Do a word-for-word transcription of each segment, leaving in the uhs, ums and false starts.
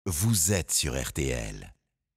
Vous êtes sur R T L.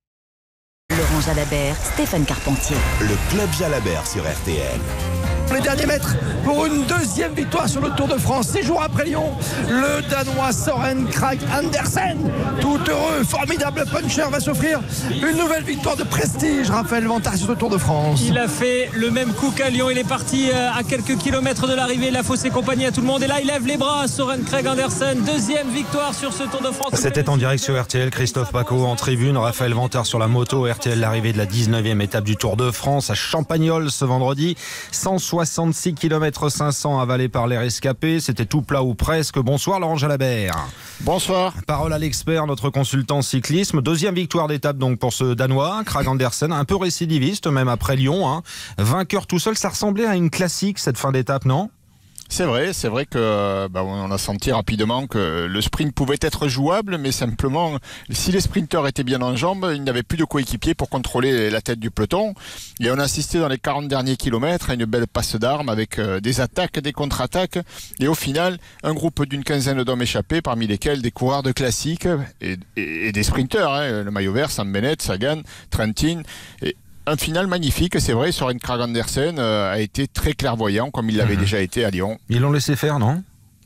Laurent Jalabert, Stéphane Carpentier. Le Club Jalabert sur R T L. Les derniers mètres pour une deuxième victoire sur le Tour de France. Six jours après Lyon, le Danois Søren Kragh Andersen, tout heureux, formidable puncher, va s'offrir une nouvelle victoire de prestige. Raphaël Vantard sur le Tour de France. Il a fait le même coup qu'à Lyon. Il est parti à quelques kilomètres de l'arrivée. Il a faussé compagnie à tout le monde. Et là, il lève les bras. Søren Kragh Andersen, deuxième victoire sur ce Tour de France. C'était en direct sur R T L. Christophe Paco en tribune, Raphaël Vantard sur la moto. R T L, l'arrivée de la dix-neuvième étape du Tour de France à Champagnole ce vendredi. cent soixante-six kilomètres cinq cents avalés par les rescapés. C'était tout plat ou presque. Bonsoir Laurent Jalabert. Bonsoir. Parole à l'expert, notre consultant cyclisme. Deuxième victoire d'étape donc pour ce Danois, Kragh Andersen, un peu récidiviste même après Lyon. Hein. Vainqueur tout seul, ça ressemblait à une classique cette fin d'étape, non ? C'est vrai, c'est vrai que bah, on a senti rapidement que le sprint pouvait être jouable, mais simplement, si les sprinteurs étaient bien en jambes, il n'y avait plus de coéquipiers pour contrôler la tête du peloton. Et on a assisté dans les quarante derniers kilomètres à une belle passe d'armes avec euh, des attaques, des contre-attaques. Et au final, un groupe d'une quinzaine d'hommes échappés, parmi lesquels des coureurs de classique et, et, et des sprinteurs. Hein, le maillot vert, Sam Bennett, Sagan, Trentin. Et, un final magnifique, c'est vrai. Søren Kragh Andersen euh, a été très clairvoyant, comme il l'avait mmh. déjà été à Lyon. Ils l'ont laissé faire, non ?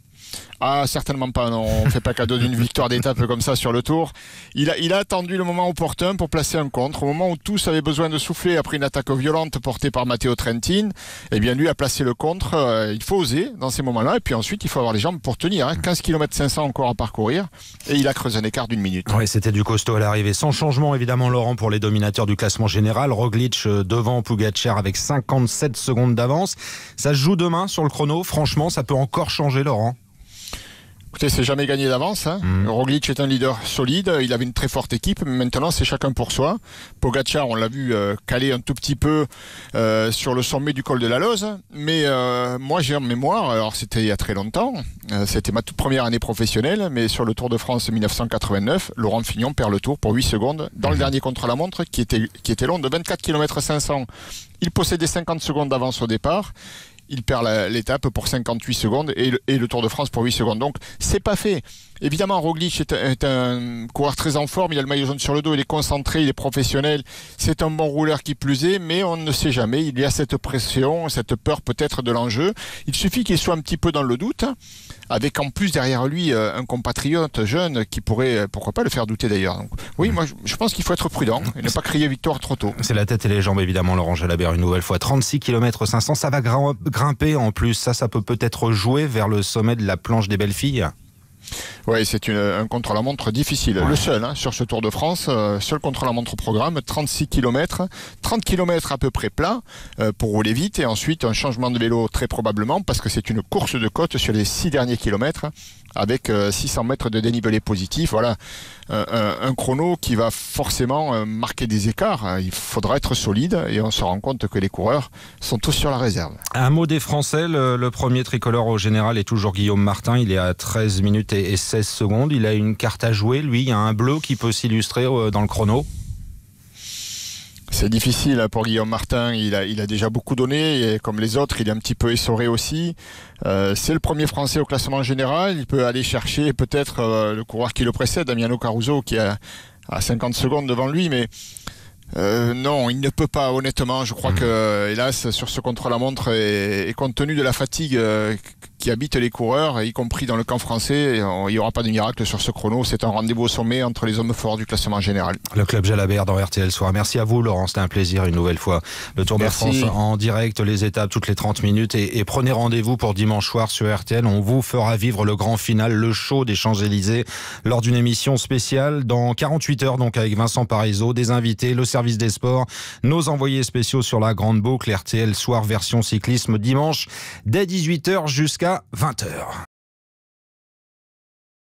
Ah, certainement pas, non. On ne fait pas cadeau d'une victoire d'étape comme ça sur le Tour. Il a, il a attendu le moment opportun pour placer un contre. Au moment où tous avaient besoin de souffler après une attaque violente portée par Matteo Trentin, eh bien, lui a placé le contre. Euh, il faut oser dans ces moments-là. Et puis ensuite, il faut avoir les jambes pour tenir. Hein. quinze kilomètres cinq cents encore à parcourir. Et il a creusé un écart d'une minute. Oui, c'était du costaud à l'arrivée. Sans changement, évidemment, Laurent, pour les dominateurs du classement général. Roglic devant Pogačar avec cinquante-sept secondes d'avance. Ça se joue demain sur le chrono. Franchement, ça peut encore changer, Laurent. Écoutez, c'est jamais gagné d'avance. Hein. Mmh. Roglic est un leader solide. Il avait une très forte équipe. Mais maintenant, c'est chacun pour soi. Pogačar, on l'a vu euh, caler un tout petit peu euh, sur le sommet du col de la Loze. Mais euh, moi, j'ai en mémoire, alors c'était il y a très longtemps, euh, c'était ma toute première année professionnelle, mais sur le Tour de France mille neuf cent quatre-vingt-neuf, Laurent Fignon perd le Tour pour huit secondes dans mmh. le dernier contre-la-montre qui était, qui était long de vingt-quatre kilomètres cinq cents. Il possédait cinquante secondes d'avance au départ. Il perd la, l'étape pour cinquante-huit secondes et le, et le Tour de France pour huit secondes. Donc, c'est pas fait. Évidemment, Roglic est, est un coureur très en forme. Il a le maillot jaune sur le dos. Il est concentré, il est professionnel. C'est un bon rouleur qui plus est, mais on ne sait jamais. Il y a cette pression, cette peur peut-être de l'enjeu. Il suffit qu'il soit un petit peu dans le doute, avec en plus derrière lui un compatriote jeune qui pourrait, pourquoi pas, le faire douter d'ailleurs. Donc, oui, moi, je pense qu'il faut être prudent et ne pas crier victoire trop tôt. C'est la tête et les jambes, évidemment, Laurent Jalabert, une nouvelle fois. trente-six kilomètres cinq cents, ça va grimper en plus. Ça, ça peut peut-être jouer vers le sommet de la planche des belles filles. Oui, c'est une, un contre-la-montre difficile. Ouais. Le seul hein, sur ce Tour de France, euh, seul contre-la-montre au programme, trente-six kilomètres, trente kilomètres à peu près plat euh, pour rouler vite et ensuite un changement de vélo très probablement parce que c'est une course de côte sur les six derniers kilomètres avec euh, six cents mètres de dénivelé positif. Voilà, euh, un, un chrono qui va forcément euh, marquer des écarts. Il faudra être solide et on se rend compte que les coureurs sont tous sur la réserve. Un mot des Français, le, le premier tricolore au général est toujours Guillaume Martin. Il est à treize minutes et seize secondes. Il a une carte à jouer. Lui, il y a un bleu qui peut s'illustrer dans le chrono. C'est difficile pour Guillaume Martin, il a, il a déjà beaucoup donné, et comme les autres, il est un petit peu essoré aussi. Euh, c'est le premier Français au classement général, il peut aller chercher peut-être euh, le coureur qui le précède, Damiano Caruso, qui est à cinquante secondes devant lui, mais euh, non, il ne peut pas, honnêtement. Je crois mmh. que, hélas, sur ce contre-la-montre, et, et compte tenu de la fatigue euh, qui habite les coureurs, y compris dans le camp français, il n'y aura pas de miracle sur ce chrono. C'est un rendez-vous au sommet entre les hommes forts du classement général. Le Club Jalabert dans R T L Soir. Merci à vous, Laurent. C'était un plaisir une nouvelle fois. Le Tour Merci. de France en direct, les étapes toutes les trente minutes. Et, et prenez rendez-vous pour dimanche soir sur R T L. On vous fera vivre le grand final, le show des Champs-Élysées, lors d'une émission spéciale dans quarante-huit heures, donc avec Vincent Parisot, des invités, le service des sports, nos envoyés spéciaux sur la grande boucle. R T L Soir version cyclisme dimanche dès dix-huit heures jusqu'à vingt heures.